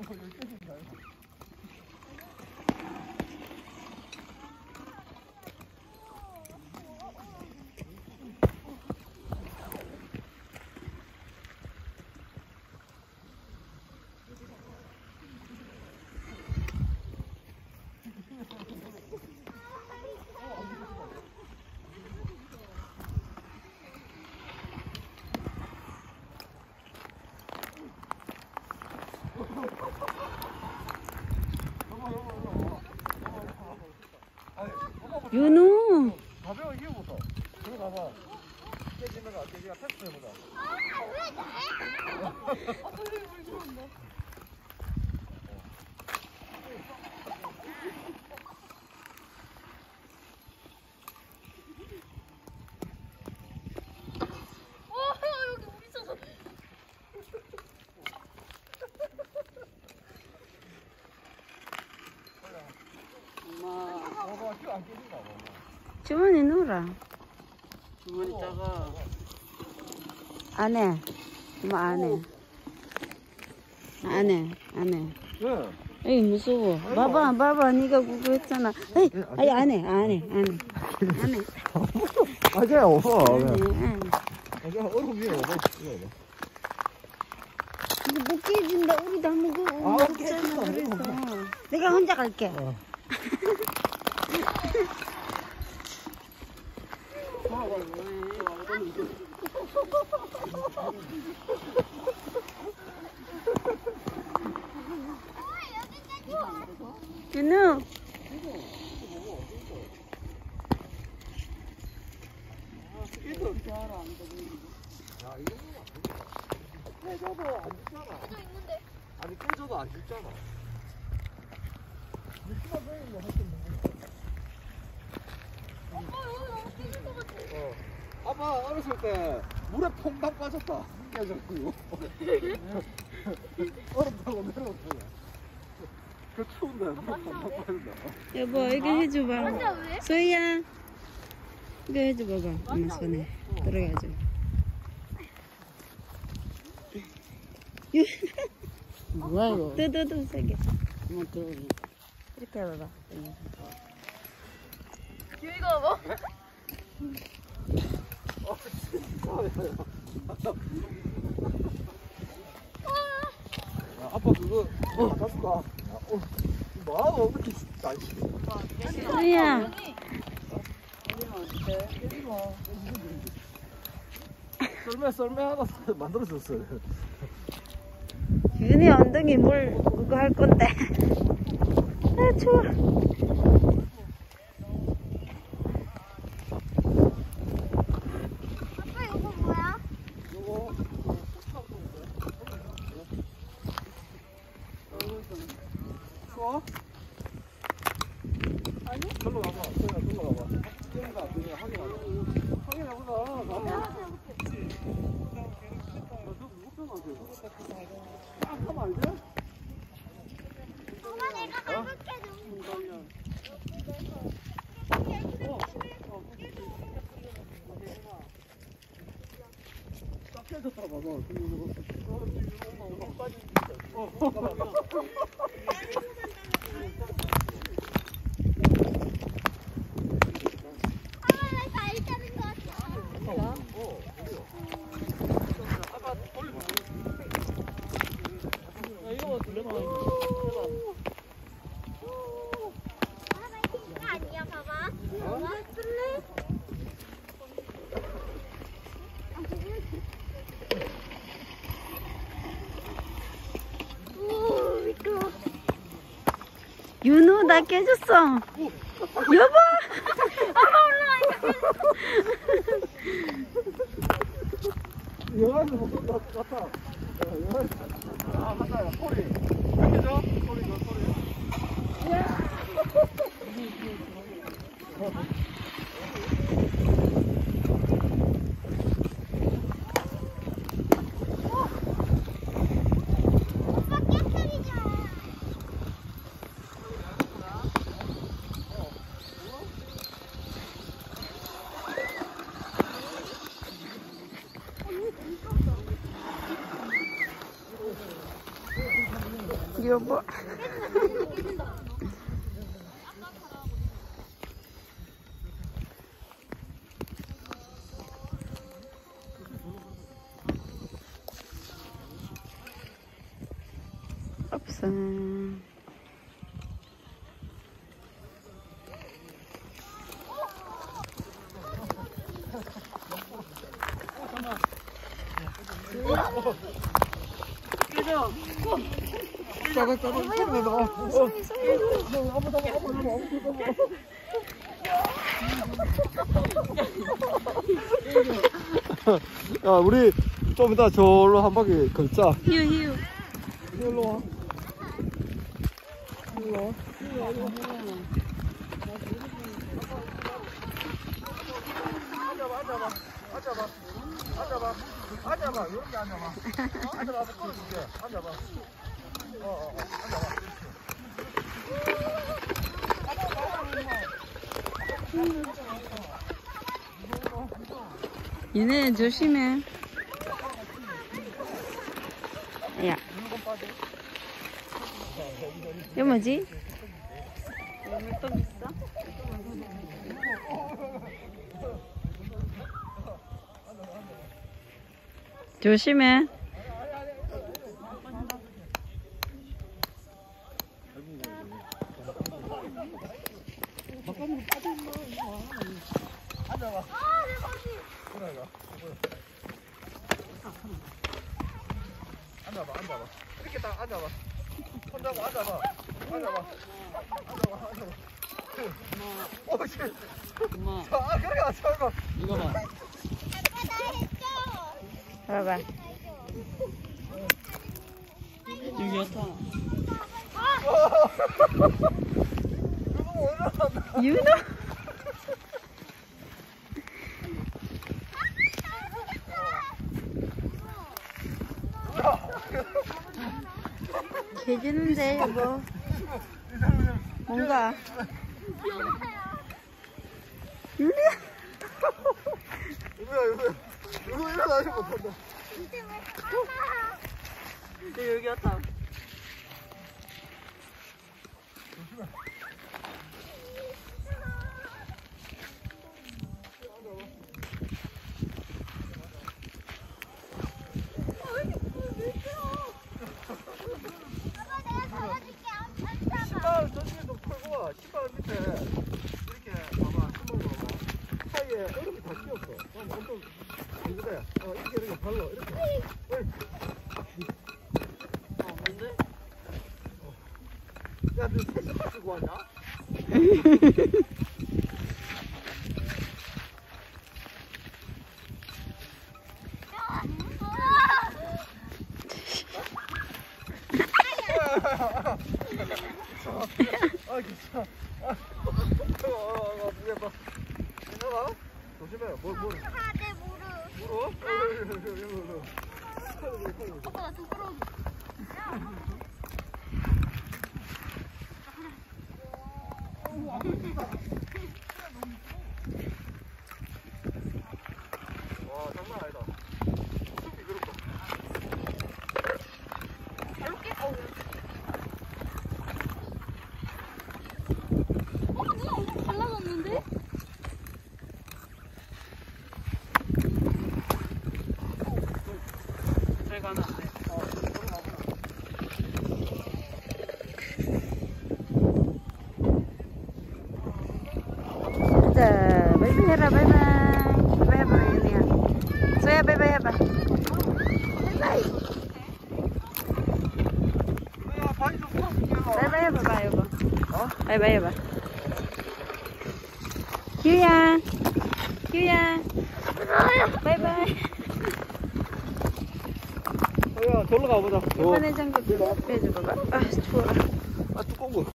윤우. 가벼워 이겨보자. 들어가봐. 깨지는 거 깨지가 테스트 해보자. 여기 물 있어서. 봐봐, 안 깨진가 봐. 주머니 넣어라. 주머니 작아. 안에. 엄마 안에. 안에. 왜? 에이 무서워. 봐봐. 네가 그거 했잖아. 에이, 아니 안에. 아, 그냥 오버. 안에. 그냥 얼음 위에 오버. 이거 못 깨진다. 우리도 한번 그거 아, 없잖아. 깨진다. 그래서 내가 혼자 갈게. 윤우. 깨져도 안 죽잖아. 아니 깨져도 안 죽잖아. 아빠 어렸을 때 물에 퐁당 빠졌다. 깨져가지고. 얼음 타고 내려오잖아. 그 추운데 물에 퐁당 빠진다. 여보 이거 해줘봐. 소희야. 이거 해줘봐봐. 엄마 손에 들어가줘. 뭐야 이거? 뜯어도 세게. 한번 들어보자. 이렇게 해봐봐. 이거 뭐? 아빠 그거 받았을까? 뭐하고 이렇게 날씨. 소희야. 썰매 하나 만들어줬어요. 윤희 엉덩이 물 그거 할 건데. 아 추워. 아빠 이거 뭐야? 요거 추워? 아니? 절로 가봐. 절로 가봐. 뛰는가 안 뛰는가 확인해보자. 가봐. 하면 안 돼? 엄마 내가 가볼게. 딱 깨졌다 봐봐. 잘 타는 것 같아. 이거 들려봐. 이거 아니야, 봐봐. 봐봐. 쓸래? 오, 미끄러워. 윤우 나 깨졌어. 여보. 영화에서 못 같다. 아, 맞다. 소리. 깨져? 소리 줘, 소리. 오빠 깨뜨리자. 여보. 없어. 작아 소리가 나. 야 우리 좀 이따 저로 한 바퀴 걸자. 휴. 일로 와. 일로 와. 앉아봐. 여기 앉아봐. 앉아봐. 앉아봐. 앉아봐. 얘네 조심해. 야. 이거 뭐지? 물떡 있어? 조심해. 앉아봐. 이렇게 딱 앉아봐. 손잡고 앉아봐. 어, 씨. 엄마, 자, 그렇게 앉아봐. 이거 봐. 봐봐. 여기 여타. 윤호? 개 주는데 여보. 뭔가 윤호? 이거 일어나지 못한다. 여기 왔다. 신발 저쪽에 좀 털고 신발 밑에 이렇게 봐봐. 신발 봐봐. 사이에 이렇게 다 끼웠어. 그럼 엄청 이거야. 이렇게 발로 이렇게. 뭔데? 야, 너 새 신발 쓰고 왔냐? 괜찮아. 미안하다. 괜찮아? 조심해. 뭘. 내 무릎. 물어? 오빠 나좀 끌어줘. 와, 장난 아니다. 숲이 그렇다. 누나 엄청 달라졌는데? 저기 가면 안 돼. 자, 바이바이 해라, 바이바이. 바이바이 해봐, 윤희야. 소야, 바이바이 해봐. 바이바이. 야, 바지 좀 풀어줄게. 바이바이 해봐봐, 여보. 어? 바이바이 해봐. 규야. 바이바이. 야, 절로 가보자. 이번에 장갑 빼줘 봐봐. 아, 추워. 아, 두꺼운 거.